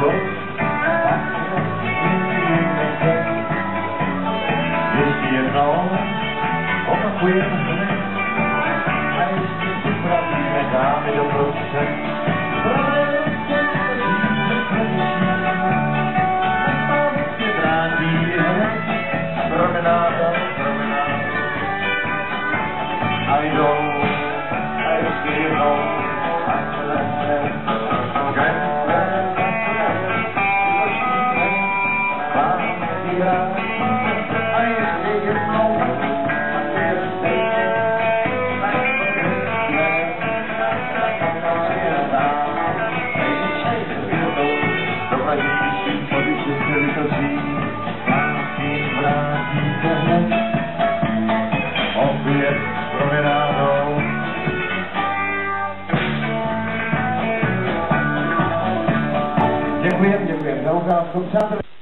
Ještě jednou opakujeme hned a ještě si pravíme dámy do prostřed. Pravé ruce držíme tradičně, zpátky vrátí hned. Promenáda, a jdou, a ještě jednou, a zase, opět promenádou. Děkujeme za ukázku, přátelé.